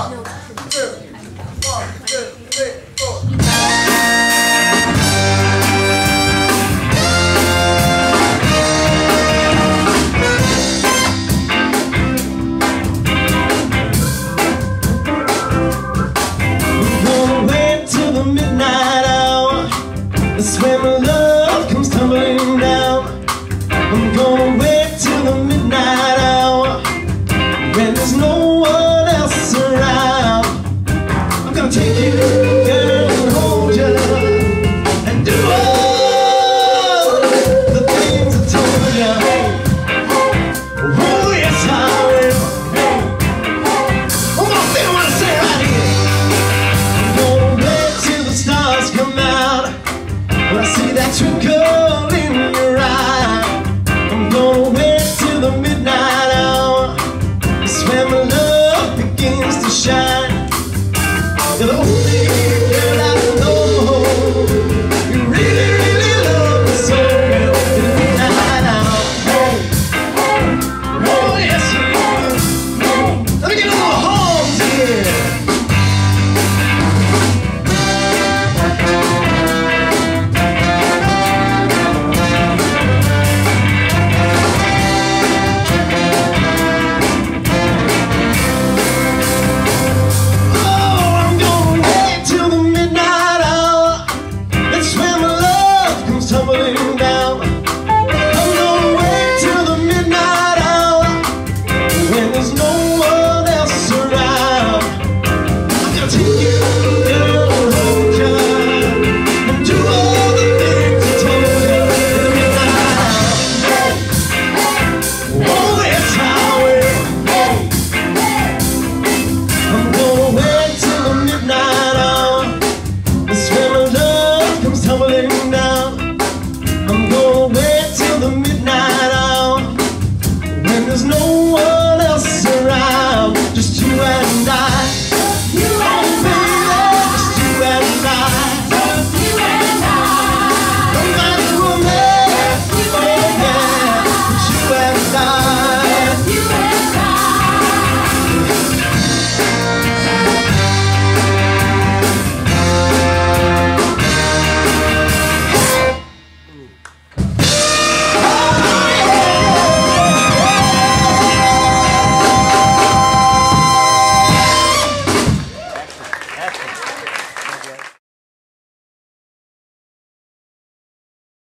midnight hour, that's when my love comes tumbling down. I'm gonna wait till the midnight hour, when there's no one else around. I'm gonna take you, girl, and hold you, and do all the things I told you. Oh yes, I will. One more thing I wanna say right here. Come out when I see that twinkle in your eye. I'm gonna wait till the midnight hour, it's when my love begins to shine. You're the only girl I know, you really, really love me so. In the midnight hour, oh yes you do. Let me get a little horns here. Tumbling down. I'm gonna wait till the midnight hour, when there's no one else around. I'm gonna take you, girl, and hold you, and do all the things I told you in the midnight hour. Oh yes, I will. I'm gonna wait till the midnight hour, that's when my love comes tumbling down. I'm gonna wait till the midnight hour, when there's no one